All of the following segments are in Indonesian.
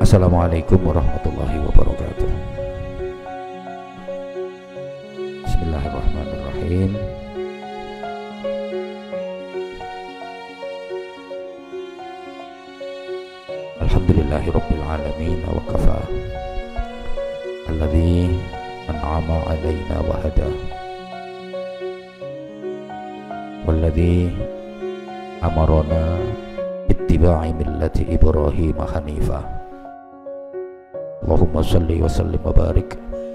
Assalamualaikum warahmatullahi wabarakatuh. Bismillahirrahmanirrahim. Alhamdulillahi rabbil alamin wa kafa. Alladzi an'ama 'alaina wa hada. Walladzi amarona ittiba'i millati Ibrahim hanifa. Allahumma salli wa sallim wa barik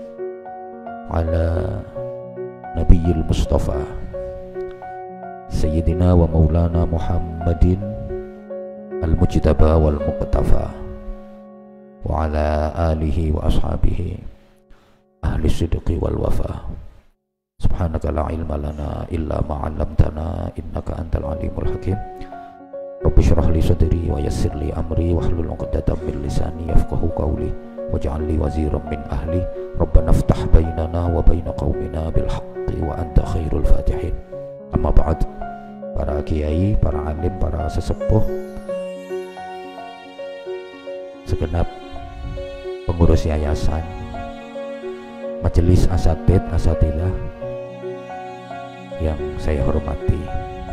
ala Nabiyil Mustafa Sayyidina wa Maulana Muhammadin Al-Mujtaba wal Muqtafa wa ala alihi wa ashabihi ahli sidqi wal wafa. Subhanaka la ilma lana illa ma 'allamtana innaka antal alimul hakim. Rabbi shrah li sadri wa yassir li amri wahlul 'uqdatam min lisani yafqahu qawli waj'al li waziran min ahli. Rabbana iftah bainana wa baina qaumina bil haqqi wa anta khairul fatihin. Amma ba'd. Para kiai, para alim, para sesepuh, segenap pengurus yayasan, majelis asatid asatidah yang saya hormati,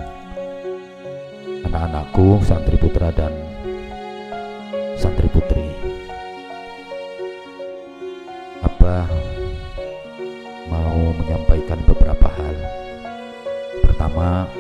anak-anakku, santri putra dan santri putri. Abah mau menyampaikan beberapa hal. Pertama,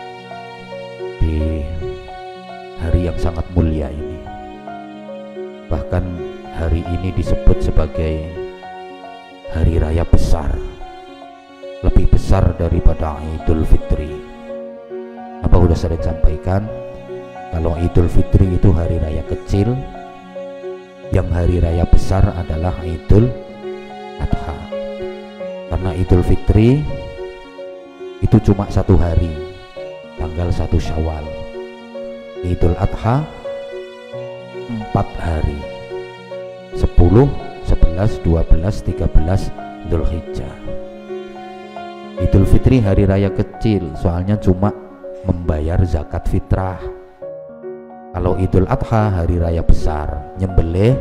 di hari yang sangat mulia ini, bahkan hari ini disebut sebagai hari raya besar, lebih besar daripada Idul Fitri. Abah sudah sering sampaikan, kalau Idul Fitri itu hari raya kecil, yang hari raya besar adalah Idul Adha. Karena Idul Fitri itu cuma satu hari, tanggal 1 Syawal. Idul Adha 4 hari, 10, 11, 12, 13 Dzulhijjah. Idul Fitri hari raya kecil, soalnya cuma membayar zakat fitrah. Kalau Idul Adha hari raya besar, nyembelih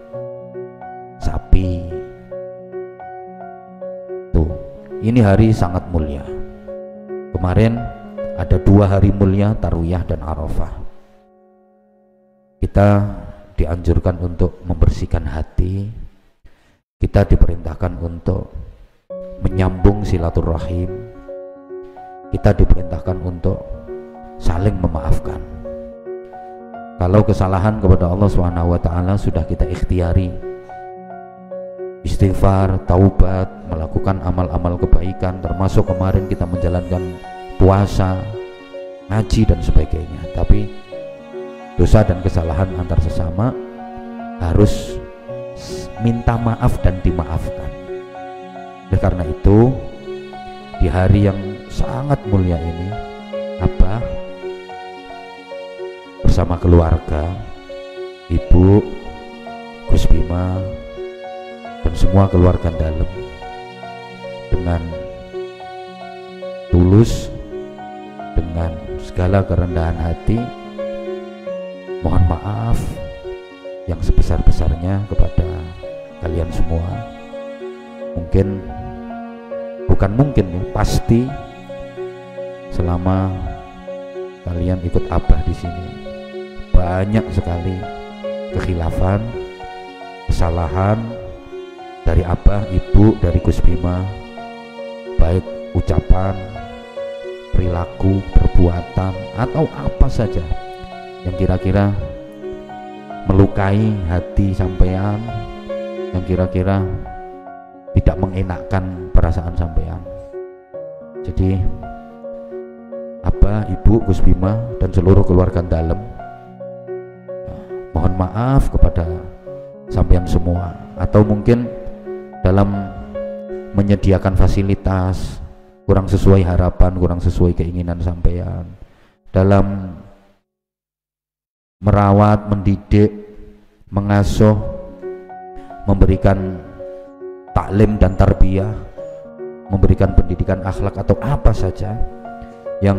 sapi. Tuh, ini hari sangat mulia. Kemarin ada 2 hari mulia, Tarwiyah dan Arafah. Kita dianjurkan untuk membersihkan hati. Kita diperintahkan untuk menyambung silaturahim. Kita diperintahkan untuk saling memaafkan. Kalau kesalahan kepada Allah SWT sudah kita ikhtiari, istighfar, taubat, melakukan amal-amal kebaikan, termasuk kemarin kita menjalankan puasa, ngaji dan sebagainya. Tapi dosa dan kesalahan antar sesama harus minta maaf dan dimaafkan. Oleh karena itu, di hari yang sangat mulia ini, Abah bersama keluarga, Ibu, Gus Bima, dan semua keluarga dalam, dengan tulus, dengan segala kerendahan hati, mohon maaf yang sebesar-besarnya kepada kalian semua. Bukan mungkin ya, pasti selama kalian ikut Abah di sini banyak sekali kekhilafan, kesalahan dari Abah, Ibu, dari Gus Bima, baik ucapan, perilaku, perbuatan, atau apa saja yang kira-kira melukai hati sampean, yang kira-kira tidak mengenakkan perasaan sampean. Jadi Abah, Ibu, Gus Bima, dan seluruh keluarga dalam, mohon maaf kepada sampean semua. Atau mungkin dalam menyediakan fasilitas kurang sesuai harapan, kurang sesuai keinginan sampean, dalam merawat, mendidik, mengasuh, memberikan taklim dan tarbiyah, memberikan pendidikan akhlak atau apa saja yang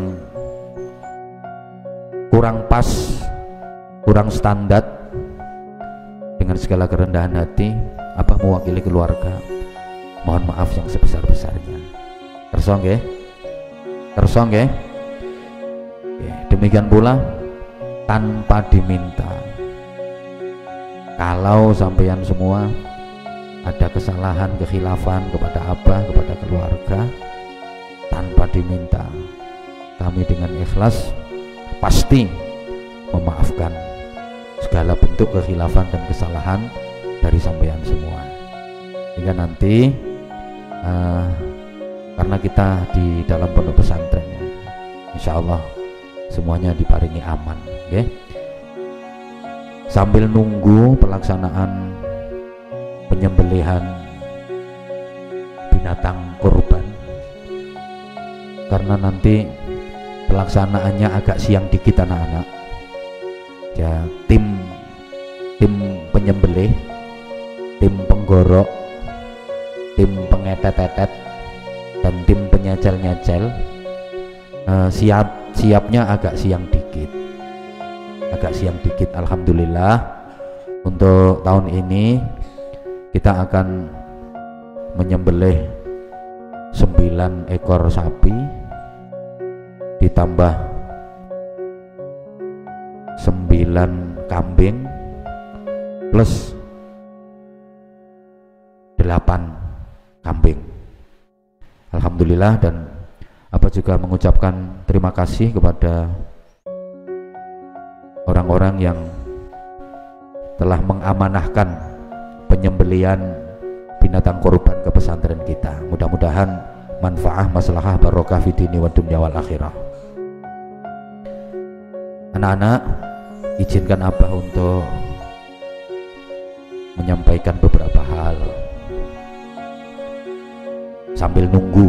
kurang pas, kurang standar dengan dengan segala kerendahan hati Abah mewakili keluarga mohon maaf yang sebesar-besarnya. Kersa nggih? Kersa nggih? Demikian pula tanpa diminta, kalau sampeyan semua ada kesalahan, kekhilafan kepada Abah, kepada keluarga, tanpa diminta, kami dengan ikhlas pasti memaafkan segala bentuk kekhilafan dan kesalahan dari sampeyan semua. Hingga nanti karena kita di dalam pondok pesantren ya, insya Allah semuanya diparingi aman, okay? Sambil nunggu pelaksanaan penyembelihan binatang kurban, karena nanti pelaksanaannya agak siang dikit anak-anak ya, tim penyembelih, tim penggorok, tim pengetet-etet, dan tim penyecel-nyecel siapnya agak siang dikit. Alhamdulillah untuk tahun ini kita akan menyembelih 9 ekor sapi ditambah 9 kambing plus 8 kambing. Alhamdulillah, dan Abah juga mengucapkan terima kasih kepada orang-orang yang telah mengamanahkan penyembelihan binatang kurban ke pesantren kita. Mudah-mudahan manfaah, maslahah, barokah fi dini wa dunya wal akhirah. Anak-anak, izinkan Abah untuk menyampaikan beberapa hal sambil nunggu.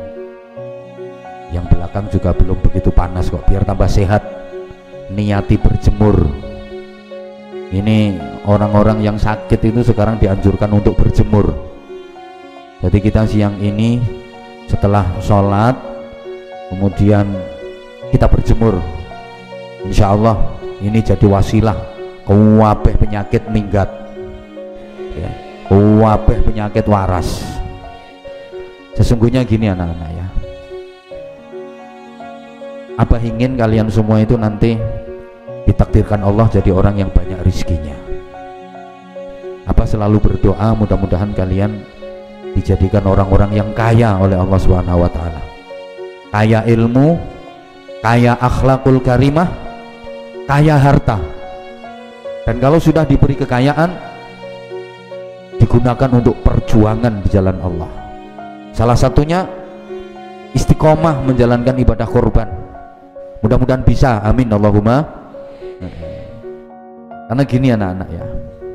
Yang belakang juga belum begitu panas kok, biar tambah sehat niati berjemur. Ini orang-orang yang sakit itu sekarang dianjurkan untuk berjemur. Jadi kita siang ini setelah sholat kemudian kita berjemur, insya Allah ini jadi wasilah kuwabeh penyakit minggat ya, kuwabeh penyakit waras. Sesungguhnya gini anak-anak ya, Abah ingin kalian semua itu nanti ditakdirkan Allah jadi orang yang banyak rizkinya. Abah selalu berdoa mudah-mudahan kalian dijadikan orang-orang yang kaya oleh Allah Subhanahu wa Ta'ala, kaya ilmu, kaya akhlakul karimah, kaya harta. Dan kalau sudah diberi kekayaan, digunakan untuk perjuangan di jalan Allah. Salah satunya istiqomah menjalankan ibadah kurban. Mudah-mudahan bisa, amin Allahumma. Karena gini anak-anak ya,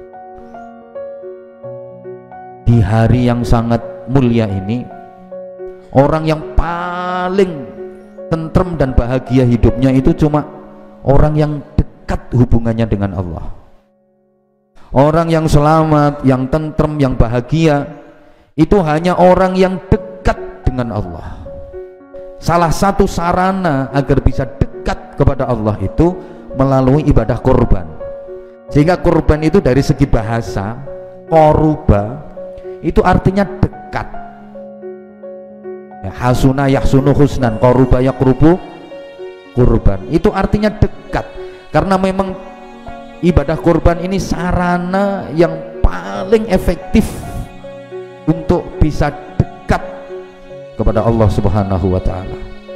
di hari yang sangat mulia ini, orang yang paling tentrem dan bahagia hidupnya itu cuma orang yang dekat hubungannya dengan Allah. Orang yang selamat, yang tentrem, yang bahagia itu hanya orang yang dekat dengan Allah. Salah satu sarana agar bisa dekat kepada Allah itu melalui ibadah kurban. Sehingga kurban itu dari segi bahasa, koruba itu artinya dekat ya, hasuna yahsunu husnan, koruba yakrubu kurban, itu artinya dekat. Karena memang ibadah kurban ini sarana yang paling efektif untuk bisa dekat kepada Allah Subhanahu wa Ta'ala.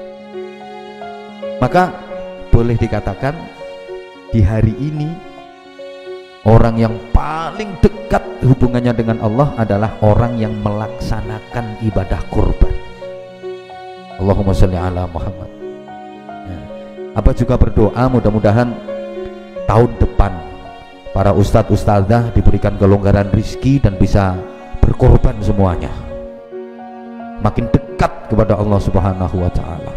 Maka boleh dikatakan di hari ini orang yang paling dekat hubungannya dengan Allah adalah orang yang melaksanakan ibadah kurban. Allahumma sholli ala Muhammad ya. Apa juga berdoa mudah-mudahan tahun depan para ustadz ustadzah diberikan kelonggaran rizki dan bisa berkorban semuanya, makin dekat kepada Allah Subhanahu wa Ta'ala.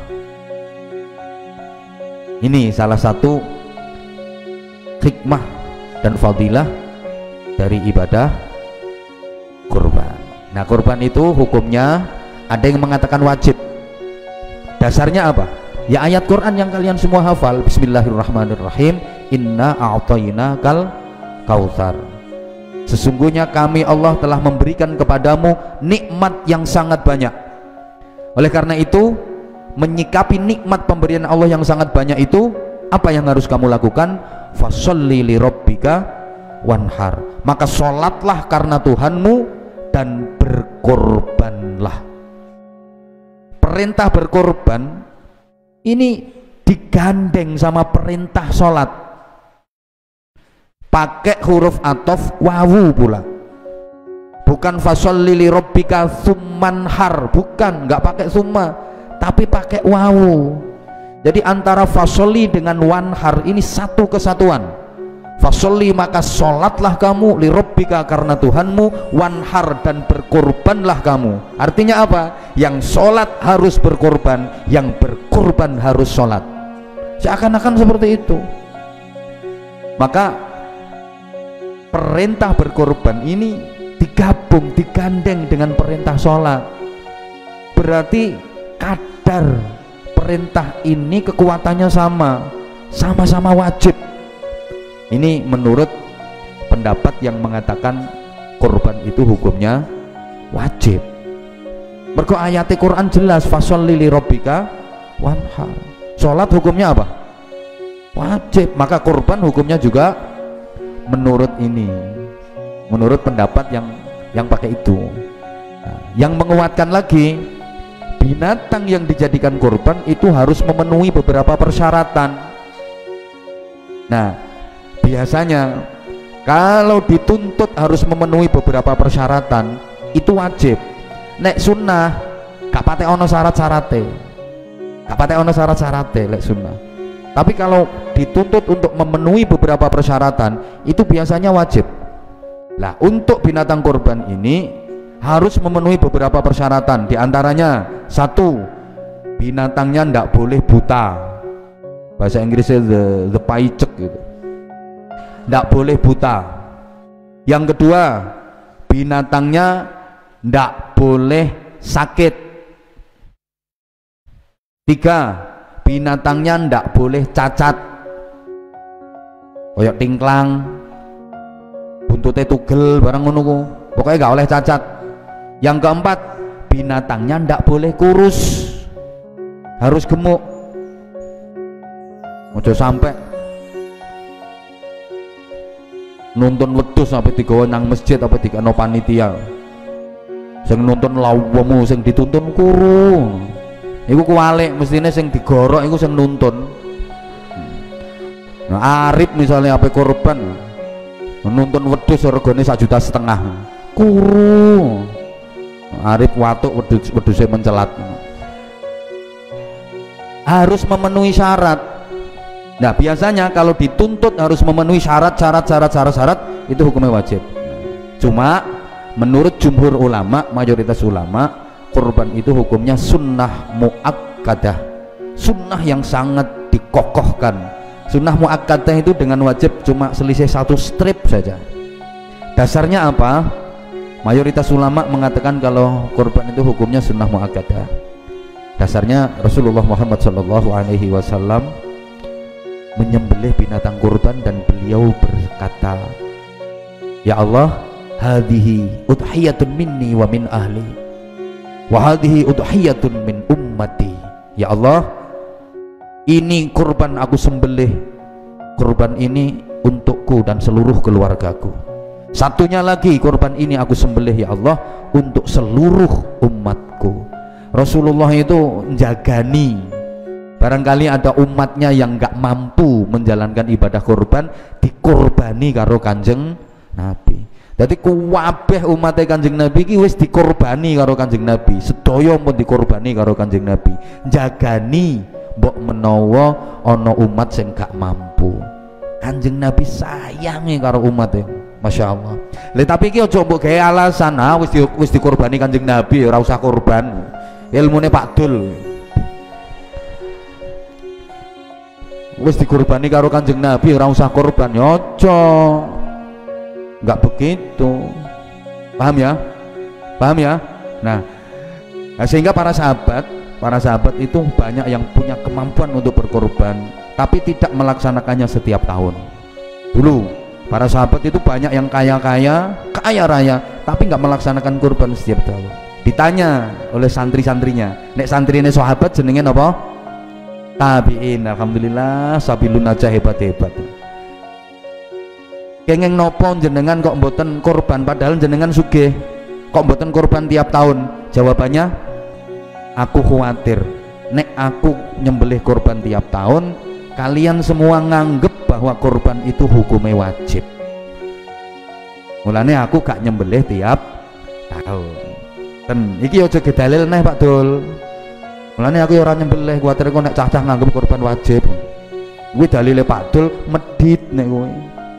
Ini salah satu hikmah dan fadilah dari ibadah kurban. Nah, kurban itu hukumnya ada yang mengatakan wajib. Dasarnya apa? Ya ayat Quran yang kalian semua hafal, Bismillahirrahmanirrahim, inna a'tainakal kautsar. Sesungguhnya kami Allah telah memberikan kepadamu nikmat yang sangat banyak. Oleh karena itu, menyikapi nikmat pemberian Allah yang sangat banyak itu, apa yang harus kamu lakukan? Fasholli li rabbika wanhar. Maka sholatlah karena Tuhanmu dan berkorbanlah. Perintah berkorban ini digandeng sama perintah sholat, pakai huruf athof wawu pula, bukan fasholli li rabbika tsummanhar, bukan, nggak pakai summa tapi pakai wawu. Jadi antara fasholli dengan wanhar ini satu kesatuan. Fasholli maka sholatlah kamu, li rabbika karena Tuhanmu, wanhar dan berkorbanlah kamu. Artinya apa? Yang sholat harus berkorban, yang berkorban harus sholat. Seakan-akan seperti itu. Maka perintah berkorban ini digabung, digandeng dengan perintah sholat. Berarti kadar perintah ini kekuatannya sama-sama wajib. Ini menurut pendapat yang mengatakan korban itu hukumnya wajib. Mergo ayat Quran jelas, fasholli li rabbika wanhar. Sholat hukumnya apa? Wajib. Maka korban hukumnya juga menurut ini, menurut pendapat yang pakai itu. Nah, yang menguatkan lagi, binatang yang dijadikan korban itu harus memenuhi beberapa persyaratan. Nah, biasanya kalau dituntut harus memenuhi beberapa persyaratan itu wajib. Nek sunnah gak patek ono syarat-syarate, gak patek ono syarat-syarate lek sunnah. Tapi kalau dituntut untuk memenuhi beberapa persyaratan itu biasanya wajib. Lah untuk binatang korban ini harus memenuhi beberapa persyaratan. Di antaranya, satu, binatangnya ndak boleh buta. Bahasa Inggrisnya the paicek gitu. Ndak boleh buta. Yang kedua, binatangnya ndak boleh sakit. Tiga, binatangnya ndak boleh cacat. Koyok tingklang, buntutnya tugel barang ngono ku. Pokoknya gak oleh cacat. Yang keempat, binatangnya ndak boleh kurus, harus gemuk. Ojo sampai nonton wedhus sampai digawa nang masjid apa dikano panitia. Sing nonton lawemu, sing dituntun kuru. Iku kuwalik, mestine sing digorok iku sing nuntun. Nah, Arif misalnya apa korban nuntun wedhus regane 1,5 juta, kuru. Arif watuk wedhusnya mencelat. Harus memenuhi syarat. Nah, biasanya kalau dituntut harus memenuhi syarat itu hukumnya wajib. Cuma menurut jumhur ulama, mayoritas ulama, kurban itu hukumnya sunnah muakkadah, sunnah yang sangat dikokohkan. Sunnah muakkadah itu dengan wajib cuma selisih 1 strip saja. Dasarnya apa? Mayoritas ulama mengatakan kalau kurban itu hukumnya sunnah muakkadah. Dasarnya Rasulullah Muhammad SAW menyembelih binatang kurban dan beliau berkata, ya Allah, hadhihi udhiyatun minni wa min ahli wa hadhihi udhiyatun min ummati. Ya Allah, ini kurban aku sembelih, kurban ini untukku dan seluruh keluargaku. Satunya lagi, kurban ini aku sembelih ya Allah untuk seluruh umatku. Rasulullah itu menjagani, barangkali ada umatnya yang gak mampu menjalankan ibadah kurban, dikurbani karo Kanjeng Nabi. Jadi kuwabeh umatnya Kanjeng Nabi iki wis dikurbani karo Kanjeng Nabi, sedaya pun dikurbani karo Kanjeng Nabi. Jagani mbok menawa ana umat sing gak mampu. Kanjeng Nabi sayangi karo umatnya, Masya Allah. Tapi iki aja mbok gawe alasan, wis dikurbani Kanjeng Nabi ora usah kurban. Ilmune Pak Dul. Wis dikurbani karo Kanjeng Nabi ora usah kurban, ya aja. Enggak begitu. Paham ya? Paham ya? Nah, sehingga para sahabat itu banyak yang punya kemampuan untuk berkorban tapi tidak melaksanakannya setiap tahun. Dulu Para sahabat itu banyak yang kaya raya, tapi nggak melaksanakan kurban setiap tahun. Ditanya oleh santri-santrinya, nek santrine sahabat jenenge apa? Tabiin. Alhamdulillah, sabilun aja hebat-hebat. Kenging nopo jenengan kok mboten kurban padahal jenengan sugih? Kok mboten kurban tiap tahun? Jawabannya, aku khawatir nek aku nyembelih kurban tiap tahun, kalian semua nganggep bahwa kurban itu hukumnya wajib. Mulane aku gak nyembelih tiap tahun. Dan iki aja gedalil neh Pak Dul. Mulane aku ora nyembelih, kuwatir kok nek cah-cah nganggep kurban wajib. Kuwi dalile Pak Dul medhit nek kowe.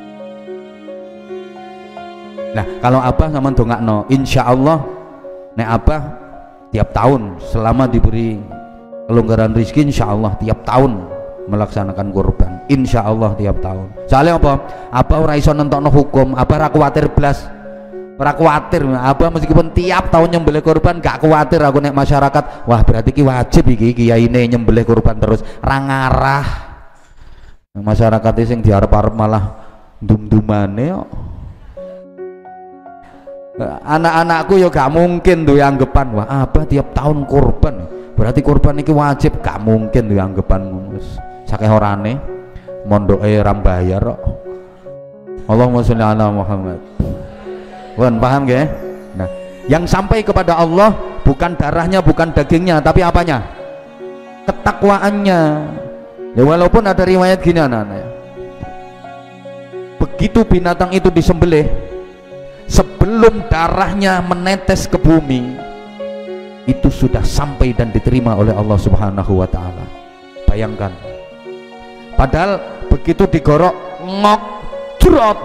Nah, kalau Abah sampean dongakno, insyaallah nek Abah tiap tahun selama diberi kelonggaran rezeki insyaallah tiap tahun melaksanakan kurban. Insyaallah tiap tahun. Soalnya apa? Abah ora iso nentokno hukum, Abah ora kuwatir blas. Ora kuwatir, Abah meskipun tiap tahun nyembelih kurban gak kuwatir aku nek masyarakat, wah berarti ki wajib iki kiyaine nyembelih kurban terus. Ra ngarah. Masyarakat sing diarep-arep malah ndum-ndumane kok. Anak-anakku ya gak mungkin duwe anggapan, wah Abah tiap tahun kurban berarti kurban iki wajib. Gak mungkin duwe anggapan ngono. Sakeh orane mondoke ra bayar kok. Allahumma sholli ala Muhammad. Wan, paham gak? Nah, yang sampai kepada Allah bukan darahnya, bukan dagingnya, tapi apanya? Ketakwaannya. Ya walaupun ada riwayat gini anak-anak ya. Begitu binatang itu disembelih, sebelum darahnya menetes ke bumi, itu sudah sampai dan diterima oleh Allah Subhanahu wa taala. Bayangkan. Padahal begitu digorok ngok jrot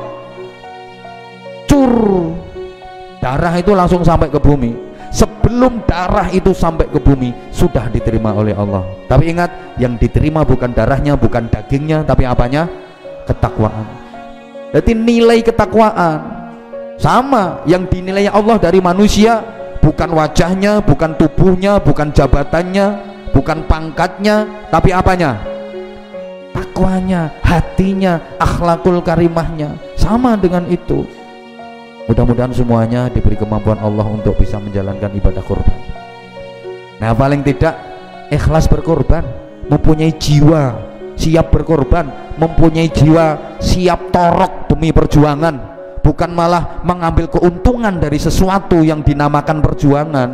cur, darah itu langsung sampai ke bumi. Sebelum darah itu sampai ke bumi sudah diterima oleh Allah. Tapi ingat, yang diterima bukan darahnya, bukan dagingnya, tapi apanya? Ketakwaan. Jadi nilai ketakwaan sama yang dinilai Allah dari manusia, bukan wajahnya, bukan tubuhnya, bukan jabatannya, bukan pangkatnya, tapi apanya? Takwanya, hatinya, akhlakul karimahnya. Sama dengan itu. Mudah-mudahan semuanya diberi kemampuan Allah untuk bisa menjalankan ibadah kurban. Nah, paling tidak ikhlas berkorban, mempunyai jiwa siap berkorban, mempunyai jiwa siap torok demi perjuangan, bukan malah mengambil keuntungan dari sesuatu yang dinamakan perjuangan.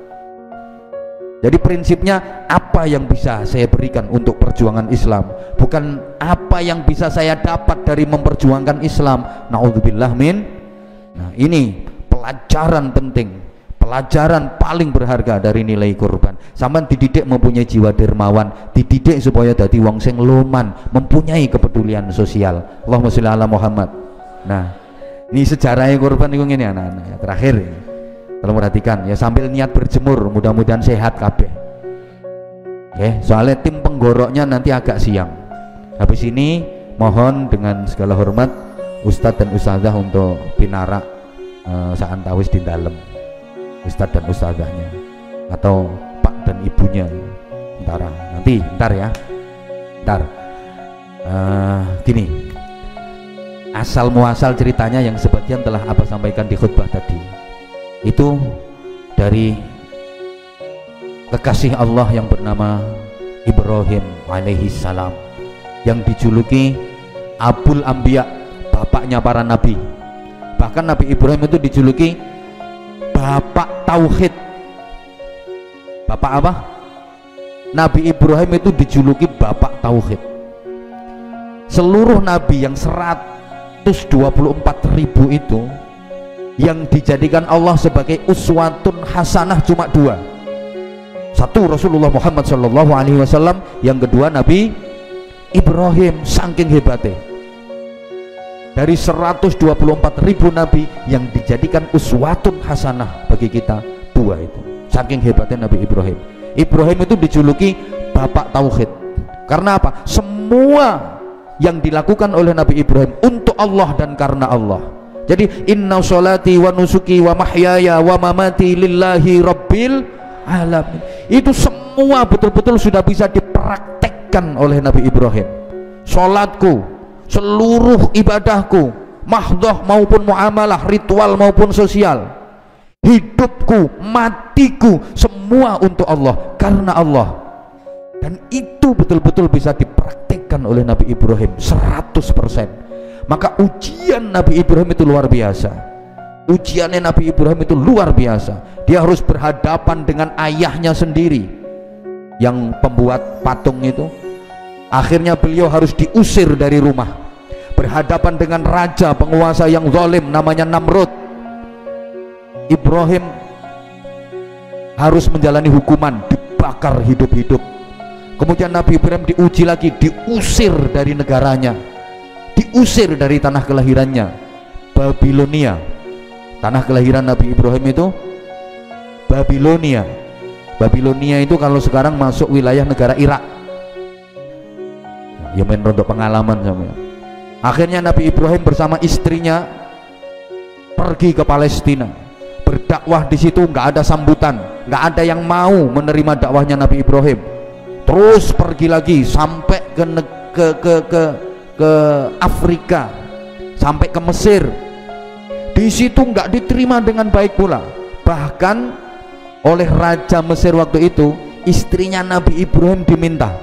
Jadi prinsipnya, apa yang bisa saya berikan untuk perjuangan Islam, bukan apa yang bisa saya dapat dari memperjuangkan Islam. Na'udzubillah min. Nah, ini pelajaran penting, pelajaran paling berharga dari nilai kurban. Sampeyan dididik mempunyai jiwa dermawan, dididik supaya dadi wong sing loman, mempunyai kepedulian sosial. Allahumma sholli ala Muhammad. Nah, ini sejarahnya kurban itu ngene anak-anak ya. Terakhir ya, tolong perhatikan ya, sambil niat berjemur, mudah-mudahan sehat kabeh. Oke, soalnya tim penggoroknya nanti agak siang. Habis ini mohon dengan segala hormat Ustadz dan Ustadzah untuk pinarak saantawis di dalam, Ustadz dan Ustadzahnya atau Pak dan Ibunya. Ntar ya, gini, asal muasal ceritanya yang sebagian telah Abah sampaikan di khutbah tadi, itu dari kekasih Allah yang bernama Ibrahim alaihi salam, yang dijuluki Abul Anbiya, bapaknya para nabi. Bahkan Nabi Ibrahim itu dijuluki bapak tauhid. Bapak apa? Nabi Ibrahim itu dijuluki bapak tauhid. Seluruh nabi yang 124.000 itu, yang dijadikan Allah sebagai uswatun hasanah cuma 2. Satu Rasulullah Muhammad SAW, yang kedua Nabi Ibrahim. Saking hebatnya, dari 124.000 nabi yang dijadikan uswatun hasanah bagi kita 2 itu. Saking hebatnya Nabi Ibrahim. Ibrahim itu dijuluki bapak tauhid. Karena apa? Semua yang dilakukan oleh Nabi Ibrahim untuk Allah dan karena Allah. Jadi inna sholati wa nusuki wa mahyaya wa mamati lillahi rabbil alamin. Itu semua betul-betul sudah bisa dipraktekkan oleh Nabi Ibrahim. Sholatku, seluruh ibadahku, mahdoh maupun muamalah, ritual maupun sosial, hidupku, matiku, semua untuk Allah, karena Allah. Dan itu betul-betul bisa dipraktikkan oleh Nabi Ibrahim 100%. Maka ujian Nabi Ibrahim itu luar biasa. Ujiannya Nabi Ibrahim itu luar biasa. Dia harus berhadapan dengan ayahnya sendiri yang pembuat patung itu. Akhirnya beliau harus diusir dari rumah, berhadapan dengan raja penguasa yang zalim namanya Namrud. Ibrahim harus menjalani hukuman, dibakar hidup-hidup. Kemudian Nabi Ibrahim diuji lagi, diusir dari negaranya, diusir dari tanah kelahirannya, Babilonia. Tanah kelahiran Nabi Ibrahim itu Babilonia. Babilonia itu kalau sekarang masuk wilayah negara Irak. Ya main untuk pengalaman sama. Akhirnya Nabi Ibrahim bersama istrinya pergi ke Palestina, berdakwah di situ. Nggak ada sambutan, nggak ada yang mau menerima dakwahnya Nabi Ibrahim. Terus pergi lagi sampai ke Afrika, sampai ke Mesir. Di situ nggak diterima dengan baik pula. Bahkan oleh raja Mesir waktu itu, istrinya Nabi Ibrahim diminta.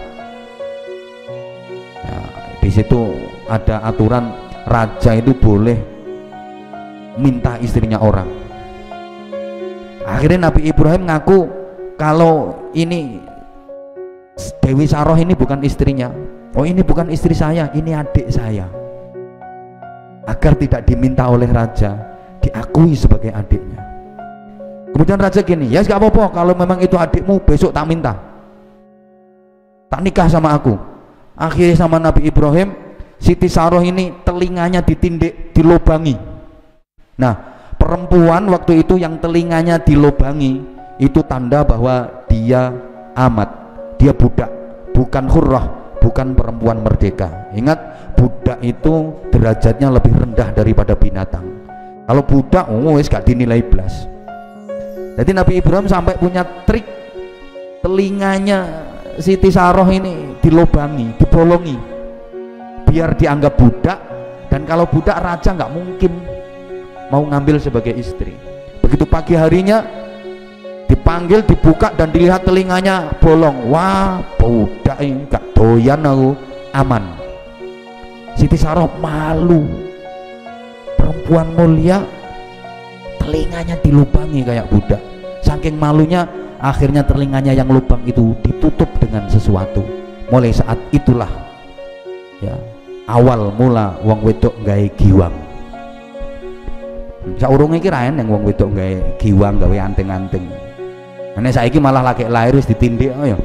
Nah, di situ ada aturan raja itu boleh minta istrinya orang. Akhirnya Nabi Ibrahim ngaku kalau ini Dewi Saroh ini bukan istrinya. Oh, ini bukan istri saya, ini adik saya. Agar tidak diminta oleh raja, diakui sebagai adiknya. Kemudian raja gini, ya gak apa-apa, kalau memang itu adikmu, besok tak minta, tak nikah sama aku. Akhirnya sama Nabi Ibrahim, Siti Saroh ini telinganya ditindik, dilobangi. Nah, perempuan waktu itu yang telinganya dilobangi, itu tanda bahwa dia amat, dia budak, bukan hurrah, bukan perempuan merdeka. Ingat, budak itu derajatnya lebih rendah daripada binatang. Kalau budak, wis gak dinilai belas. Jadi Nabi Ibrahim sampai punya trik, telinganya Siti Saroh ini dilobangi, dibolongi, biar dianggap budak. Dan kalau budak, raja nggak mungkin mau ngambil sebagai istri. Begitu pagi harinya dipanggil, dibuka dan dilihat telinganya bolong. Wah, budak ini gak doyan aku, aman. Siti Saroh malu, perempuan mulia telinganya dilubangi kayak budak. Saking malunya, akhirnya telinganya yang lubang itu ditutup dengan sesuatu. Mulai saat itulah ya awal mula wong wedok gawe giwang. Saurunge iki ra eneng wong wedok gawe giwang, gawe anting-anting. Nek saiki malah laki lahir wis ditindik ya.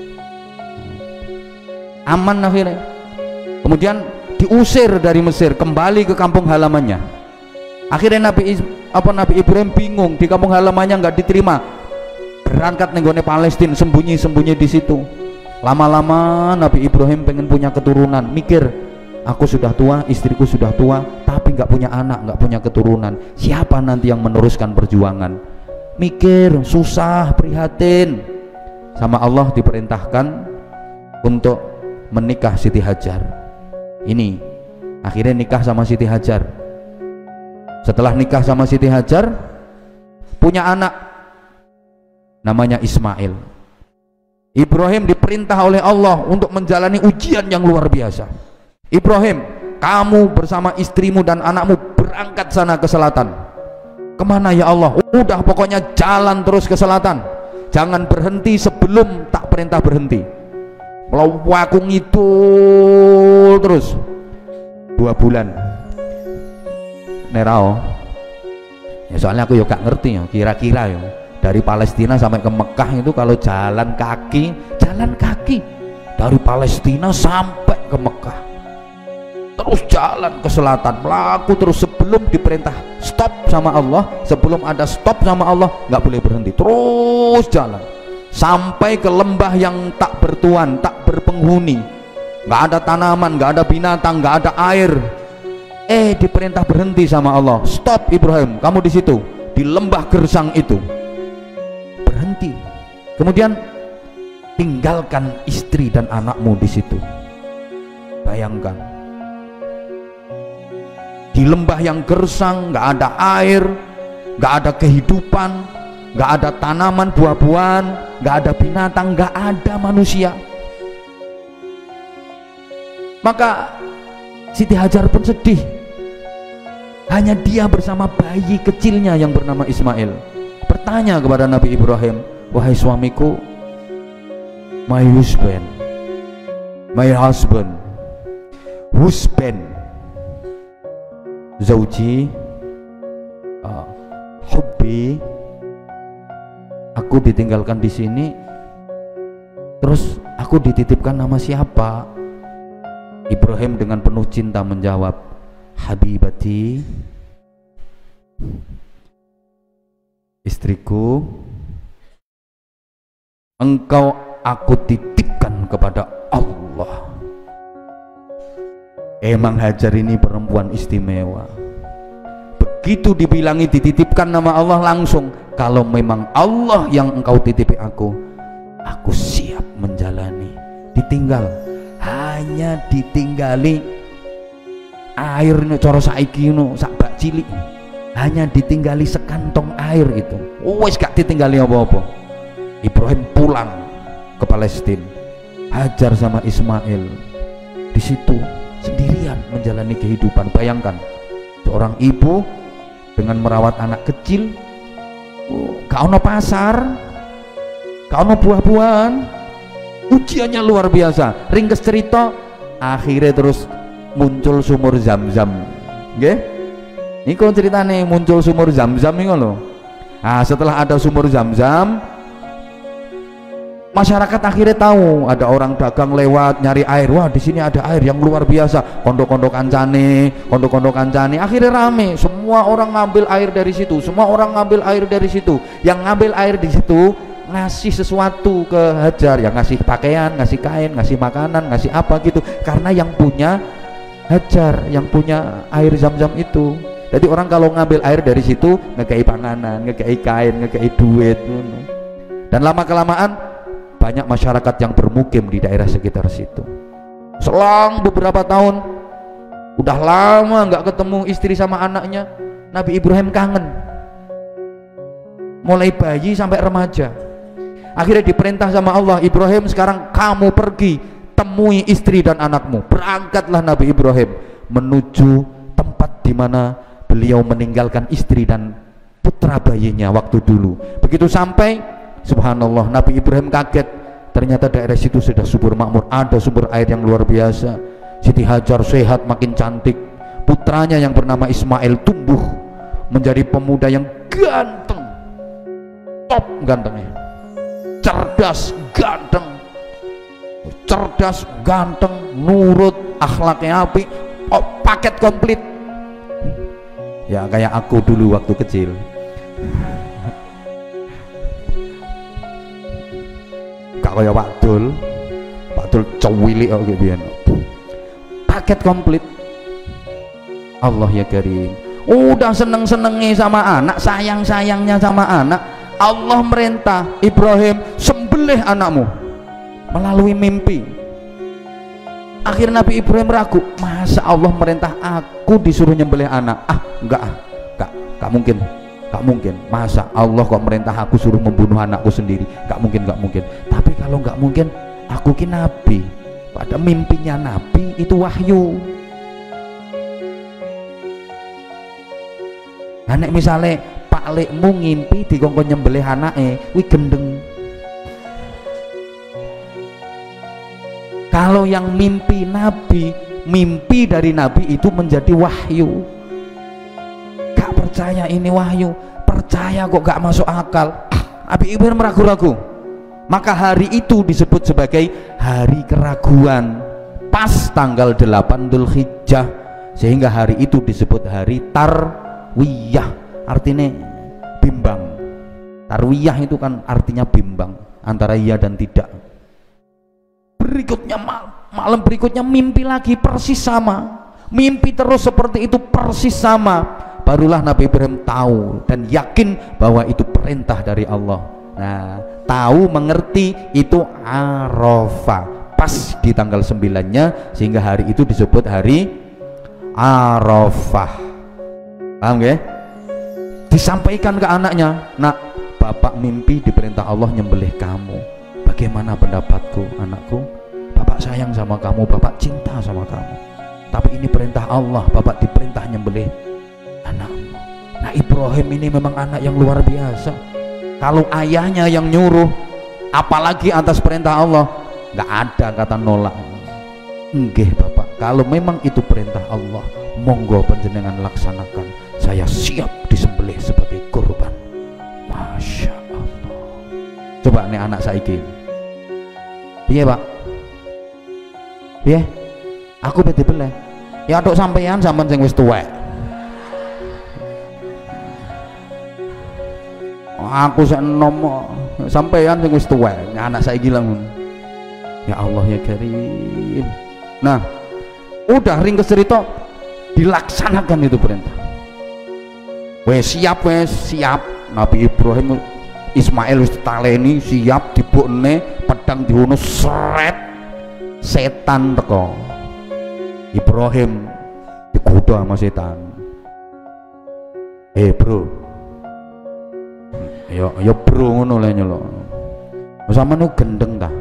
Aman akhirnya. Kemudian diusir dari Mesir, kembali ke kampung halamannya. Akhirnya Nabi Ibrahim bingung, di kampung halamannya nggak diterima. Berangkat nenggone Palestina, sembunyi-sembunyi di situ. Lama-lama Nabi Ibrahim pengen punya keturunan, mikir, aku sudah tua, istriku sudah tua, tapi nggak punya anak, nggak punya keturunan. Siapa nanti yang meneruskan perjuangan? Mikir, susah, prihatin. Sama Allah diperintahkan untuk menikah Siti Hajar. Ini akhirnya nikah sama Siti Hajar. Setelah nikah sama Siti Hajar, punya anak namanya Ismail. Ibrahim diperintah oleh Allah untuk menjalani ujian yang luar biasa. Ibrahim, kamu bersama istrimu dan anakmu berangkat sana ke selatan. Kemana ya Allah? Udah pokoknya jalan terus ke selatan, jangan berhenti sebelum tak perintah berhenti. Kalau aku ngidul terus 2 bulan nerao ya, soalnya aku gak ngerti ya, kira-kira ya dari Palestina sampai ke Mekah itu kalau jalan kaki dari Palestina sampai ke Mekah, terus jalan ke selatan, melaku terus sebelum diperintah stop sama Allah, sebelum ada stop sama Allah nggak boleh berhenti, terus jalan sampai ke lembah yang tak bertuan, tak berpenghuni, nggak ada tanaman, nggak ada binatang, nggak ada air. Diperintah berhenti sama Allah, stop Ibrahim, kamu di situ di lembah gersang itu, berhenti. Kemudian tinggalkan istri dan anakmu di situ. Bayangkan, di lembah yang gersang, nggak ada air, nggak ada kehidupan, nggak ada tanaman buah-buahan, nggak ada binatang, nggak ada manusia. Maka Siti Hajar pun sedih. Hanya dia bersama bayi kecilnya yang bernama Ismail. Bertanya kepada Nabi Ibrahim, wahai suamiku, my husband, Zauji, hubbi, aku ditinggalkan di sini, terus aku dititipkan nama siapa? Ibrahim dengan penuh cinta menjawab, habibati, istriku, engkau aku titipkan kepada Allah. Emang Hajar ini perempuan istimewa. Begitu dibilangi dititipkan nama Allah, langsung, kalau memang Allah yang engkau titipi aku siap menjalani. Ditinggal, hanya ditinggali air ini, coro saiki no sak bak cilik, hanya ditinggali sekantong air itu, wes gak ditinggali apa-apa. Ibrahim pulang ke Palestina, Hajar sama Ismail di situ sendirian menjalani kehidupan. Bayangkan seorang ibu dengan merawat anak kecil, gak ono pasar, gak ono buah-buahan, ujiannya luar biasa. Ringkes cerita, akhirnya terus muncul sumur Zam-Zam, nggih? Niku ceritane muncul sumur Zam-Zam niku lho. Nah, setelah ada sumur Zam-Zam, masyarakat akhirnya tahu ada orang dagang lewat nyari air. Wah, di sini ada air yang luar biasa. Kondok-kondok kancane, akhirnya rame. Semua orang ngambil air dari situ. Yang ngambil air di situ ngasih sesuatu ke Hajar, yang ngasih pakaian, ngasih kain, ngasih makanan, ngasih apa gitu. Karena yang punya Hajar, yang punya air Zam-Zam itu. Jadi orang kalau ngambil air dari situ ngekei panganan, ngekei kain, ngekei duit. Dan lama kelamaan banyak masyarakat yang bermukim di daerah sekitar situ. Selang beberapa tahun, udah lama nggak ketemu istri sama anaknya, Nabi Ibrahim kangen. Mulai bayi sampai remaja. Akhirnya diperintah sama Allah, Ibrahim sekarang kamu pergi temui istri dan anakmu. Berangkatlah Nabi Ibrahim menuju tempat di mana beliau meninggalkan istri dan putra bayinya waktu dulu. Begitu sampai, subhanallah, Nabi Ibrahim kaget, ternyata daerah situ sudah subur makmur, ada sumber air yang luar biasa. Siti Hajar sehat, makin cantik. Putranya yang bernama Ismail tumbuh menjadi pemuda yang ganteng, top gantengnya, cerdas ganteng, nurut, akhlaknya apik, paket komplit. Ya kayak aku dulu waktu kecil. Gak kayak Pak Dul cowili kok gitu, paket komplit. Allah ya Karim, udah seneng-senengnya sama anak, sayang-sayangnya sama anak, Allah merintah, Ibrahim sembelih anakmu melalui mimpi. Akhirnya Nabi Ibrahim ragu, masa Allah merintah aku disuruh nyembelih anak? Enggak mungkin. Masa Allah kok merintah aku suruh membunuh anakku sendiri? Enggak mungkin. Tapi kalau enggak mungkin, aku ki nabi. Pada mimpinya nabi itu wahyu. Anak misalnya Pak Lekmu ngimpi dikongkon nyembelih anake, kuwi gendeng. Kalau yang mimpi nabi, mimpi dari nabi itu menjadi wahyu. Gak percaya ini wahyu, percaya kok gak masuk akal. Nabi Ibrahim ragu-ragu. Maka hari itu disebut sebagai hari keraguan, pas tanggal 8 Dzulhijjah, sehingga hari itu disebut hari tarwiyah, artinya bimbang. Tarwiyah itu kan artinya bimbang antara iya dan tidak. Berikutnya malam berikutnya mimpi lagi persis sama, mimpi terus seperti itu persis sama. Barulah Nabi Ibrahim tahu dan yakin bahwa itu perintah dari Allah. Nah, tahu mengerti itu Arafah, pas di tanggal 9-nya, sehingga hari itu disebut hari Arafah. Paham nggih? Disampaikan ke anaknya, nak, bapak mimpi diperintah Allah nyembelih kamu. Bagaimana pendapatku, anakku? Bapak sayang sama kamu, bapak cinta sama kamu. Tapi ini perintah Allah, bapak diperintah nyembelih anakmu. Nah, Ibrahim ini memang anak yang luar biasa. Kalau ayahnya yang nyuruh, apalagi atas perintah Allah, nggak ada kata nolak. Nggih bapak, kalau memang itu perintah Allah, monggo panjenengan laksanakan. Saya siap disembelih sebagai kurban. Masya Allah. Coba nih anak saiki. Iya pak? Iya? Aku beti beleh. Ya tok sampeyan sampean sing wis tuwek. Aku sik enom sampeyan sing wis tuwek. Anak saiki lang. Ya Allah ya Karim. Nah, udah ringkes cerita, dilaksanakan itu perintah. Wes siap. Nabi Ibrahim Ismail wis taleni siap, dibukne pedang dihono sret, setan teko. Ibrahim digoda sama setan. Bro, ya bro ngono le nyelok. Sampeyan gendeng ta?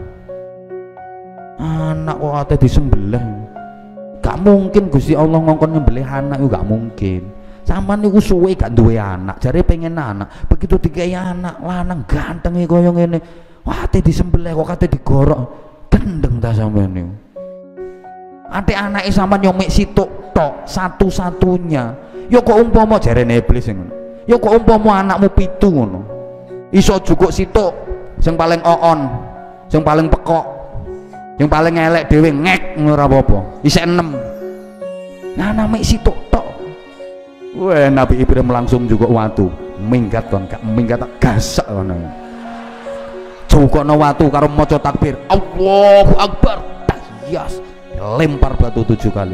Anak kok ate disembelih. Gak mungkin Gusti Allah ngongkon nyembelih anak, gak mungkin. Sampeyan niku suwe gak duwe anak, jare pengen anak. Begitu dikai anak lanang ganteng kaya ngene, wah ate disembelih kok kate digorok. Gendeng ta sampeyan niku. Ate anake sampean yo mek situk tok, satu-satunya. Yo kok umpama jarene iblis ngono. Yo kok umpama anakmu 7 ngono. Iso jukuk situk sing paling oon, sing paling pekok, yang paling elek dhewe ngek ora apa-apa. Isih 6. Nah mek situk tok. Wah, Nabi Ibrahim langsung juga watu, minggat kon, gak minggat gasak ngono. Jukokno watu karo maca takbir, Allahu Akbar. Yes. Lempar batu 7 kali.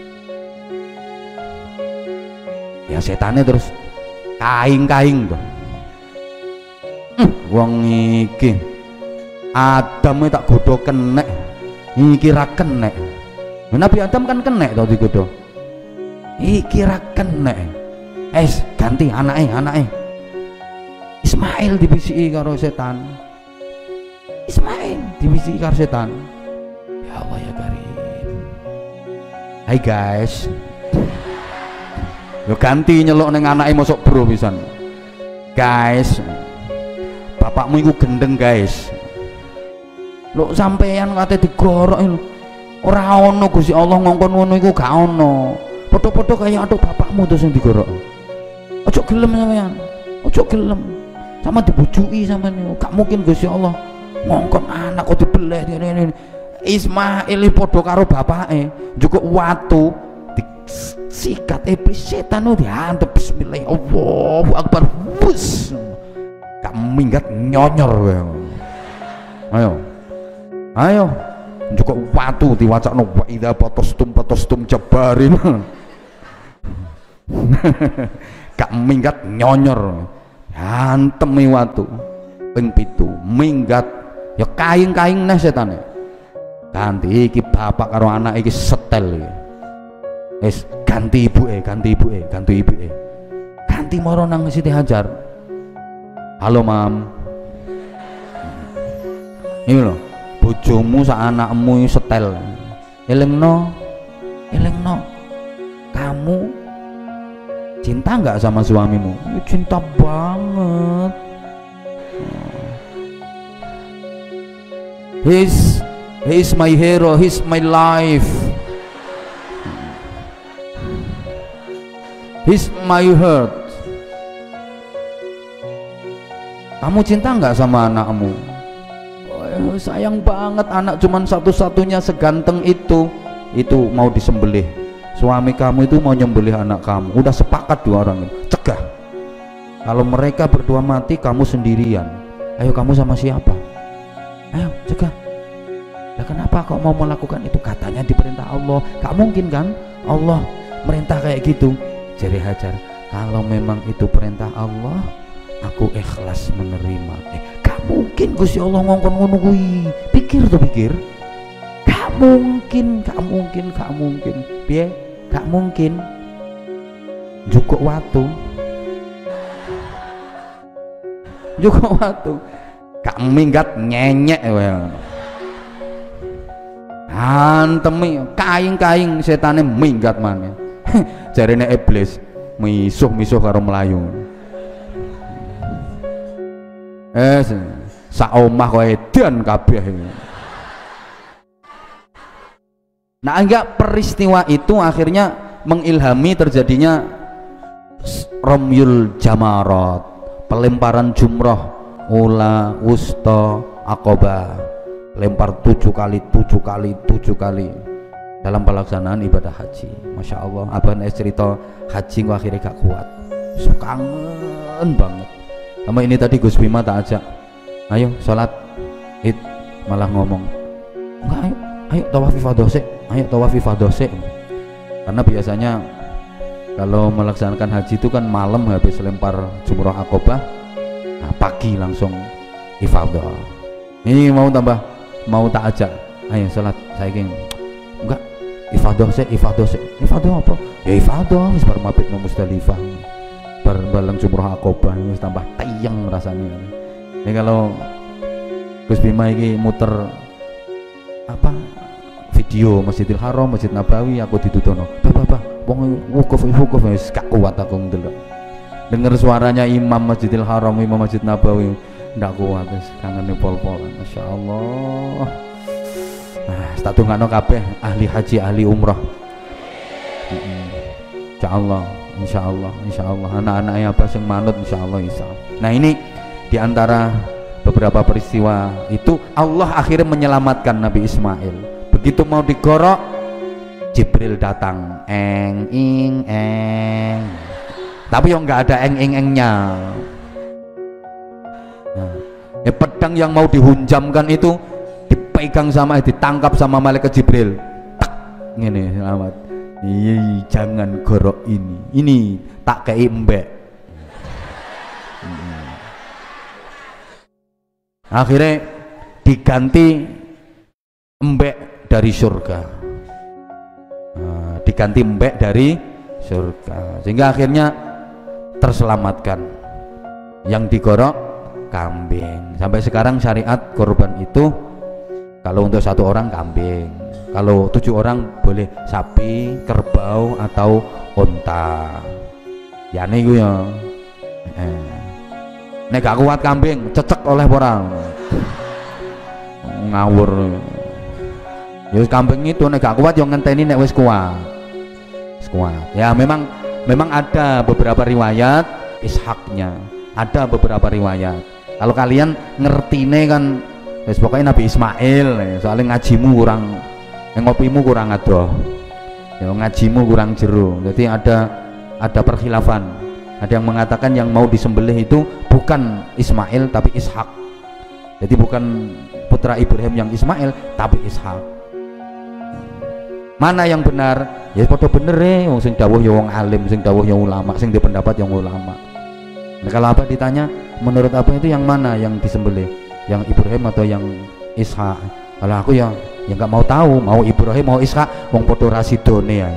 Ya setannya terus kaing-kaing tuh. Wong iki Adam tak godho kenek, iki ra kenek. Nabi Adam kan kenek to digodho. Iki ra kenek. Ganti anake. Ismail dibisiki karo setan. Ismail dibisiki karo setan. Ya Allah ya Karim. Hai guys, yo ganti nyeluk neng anake mosok bro pisan. Guys, bapakmu iku gendeng guys. Lho sampeyan kate digorok lho. Ora ono Gusti Allah ngongkon ngono iku gak ono. Padha-padha kaya atuk bapakmu terus sing digorok. Ojo gelem sampeyan. Ojo gelem. Sama dibujuki sampeyan niku. Gak mungkin Gusti Allah ngongkon anak kok dibeleh ngene. Ismail padha karo bapake njukuk watu disikat iblis setan diantep bismillah Allahu Akbar bus gak minggat nyonyor kowe. Ayo njukuk watu diwacakno wa idza patastum jabarin. Gak minggat nyonyor antemi watu ping 7 minggat ya kaing-kaing neh setane. Ganti iki bapak karo anak iki setel iki. Wis ganti ibuke. Ganti moro nang Siti Hajar. Halo Mam. Ini lho, bojomu sak anakmu setel. Elengno. Kamu cinta nggak sama suamimu? Cinta banget. He's my hero, he's my life, he's my heart. Kamu cinta nggak sama anakmu? Oh, sayang banget, anak cuman satu-satunya seganteng itu mau disembelih. Suami kamu itu mau nyembelih anak kamu. Udah sepakat 2 orang ini. Cegah. Kalau mereka berdua mati, kamu sendirian. Ayo kamu sama siapa? Ayo cegah. Nah, kenapa kok mau melakukan itu? Katanya diperintah Allah. Gak mungkin kan Allah merintah kayak gitu. Jadi Hajar, kalau memang itu perintah Allah, aku ikhlas menerima. Gak mungkin Gusti Allah ngongkon ngono kuwi. Pikir. Gak mungkin. Piye? gak mungkin njukuk watu gak minggat nyenyek wae antemi kaing-kaing setane minggat maneh jarene iblis misuh karo melayu sak omah kok edan kabeh. Nah, enggak, peristiwa itu akhirnya mengilhami terjadinya Ramyul Jamarat, pelemparan jumroh ula wusta aqobah, lempar 7 kali dalam pelaksanaan ibadah haji. Masya Allah, abang cerita haji kok akhirnya gak kuat, kangen banget sama ini. Tadi Gus Bima tak ajak, ayo sholat id, malah ngomong enggak, ayo tawaf ifadah sik, karena biasanya kalau melaksanakan haji itu kan malam habis lempar jumroh akobah, nah pagi langsung ifadah. Ini mau tak ajak, ayo sholat, saya ingin enggak, ifadah apa? Ya ifadah wis bar mabit nang Musdalifah, bar balang jumroh akobah wis tambah tayang rasanya. Ini kalau Gus Bima ini muter apa video Masjidil Haram, Masjid Nabawi, aku ditutono bapak wong wukuf wis gak kuat aku ndelok, denger suaranya imam Masjidil Haram, imam Masjid Nabawi ndak kuat, wis kangene pol-polan. Masya Allah. Tak tungakno kabeh ahli haji, ahli umrah. Insya Allah anak-anaknya apa sing manut insya Allah. Nah, ini diantara beberapa peristiwa itu Allah akhirnya menyelamatkan Nabi Ismail. Begitu mau digorok, Jibril datang, eng, tapi yang nggak ada eng-eng-engnya. Nah, pedang yang mau dihunjamkan itu dipegang ditangkap sama malaikat Jibril. Tak, ngene selamat. Iya, jangan gorok ini tak kei mbek. Akhirnya diganti embek dari surga, sehingga akhirnya terselamatkan. Yang digorok kambing. Sampai sekarang syariat korban itu kalau untuk 1 orang kambing, kalau 7 orang boleh sapi, kerbau atau unta. Ya niku ya. Nek gak kuat kambing, cecek oleh orang ngawur. Ya kambing itu nek gak kuat yang ngenteni nek wis kuat. Ya memang ada beberapa riwayat ishaknya, ada beberapa riwayat. Kalau kalian ngertine kan wis pokoknya Nabi Ismail, soalnya ngajimu kurang, ngopimu kurang adoh, ya ngajimu kurang jero. Jadi ada perkhilafan. Ada yang mengatakan yang mau disembelih itu bukan Ismail tapi Ishak. Jadi bukan putra Ibrahim yang Ismail tapi Ishak. Mana yang benar? Ya padha bener wong sing dawuh ya wong alim, sing dawuh ya ulama, sing di pendapat yang ulama. Nah, kalau apa ditanya menurut apa itu yang mana yang disembelih? Yang Ibrahim atau yang Ishak? Kalau aku ya nggak mau tahu, mau Ibrahim mau Ishak, wong padha rasidone ya.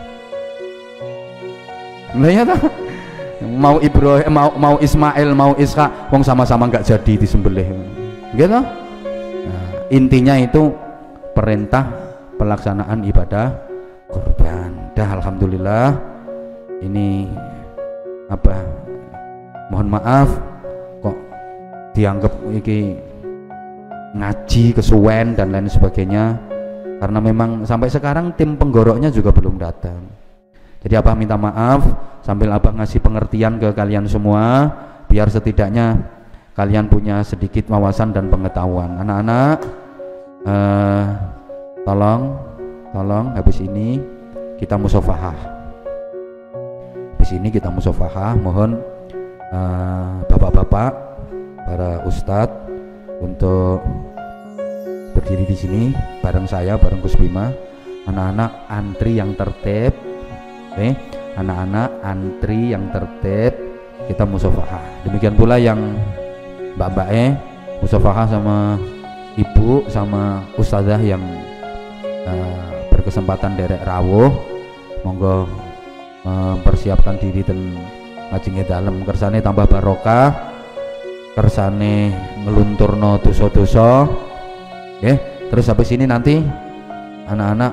Nah ya ta? Mau Ibrahim mau Ismail mau Ishak, wong sama-sama nggak jadi disembelih gitu. Nah, intinya itu perintah pelaksanaan ibadah kurban. Dah alhamdulillah. Ini apa, mohon maaf kok dianggap iki ngaji kesuwen dan lain sebagainya, karena memang sampai sekarang tim penggoroknya juga belum datang. Jadi Abah minta maaf sambil Abah ngasih pengertian ke kalian semua, biar setidaknya kalian punya sedikit wawasan dan pengetahuan. Anak-anak, tolong habis ini kita musafahah. Mohon bapak-bapak, para ustadz untuk berdiri di sini bareng saya, bareng Gus Bima. Anak-anak antri yang tertib. Oke, anak-anak antri yang tertib, kita musafahah. Demikian pula yang mbak-mbak musafahah sama ibu sama ustazah yang berkesempatan derek rawuh. monggo mempersiapkan diri dan ngajenge dalem kersane tambah barokah, kersane ngelunturno dosa-dosa. Nggih, terus habis ini nanti anak-anak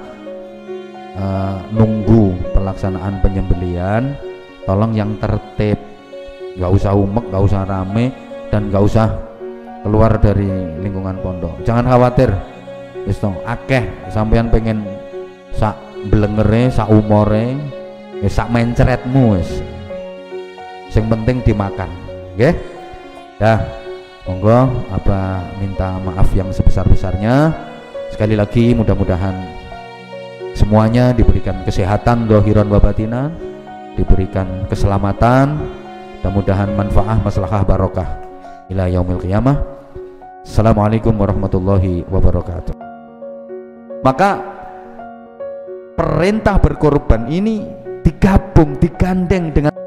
nunggu pelaksanaan penyembelian, tolong yang tertib, nggak usah umek, nggak usah rame, dan nggak usah keluar dari lingkungan pondok. Jangan khawatir, wis to akeh sampean pengen sak blengere, sak umore, sak mencretmu wis. Yang penting dimakan, nggih. Dah, monggo apa minta maaf yang sebesar-besarnya. Sekali lagi mudah-mudahan semuanya diberikan kesehatan zahiran wa batinan, diberikan keselamatan, mudah-mudahan manfaah maslahah barokah ila yaumil qiyamah. Assalamualaikum warahmatullahi wabarakatuh. Maka perintah berkorban ini digabung, digandeng dengan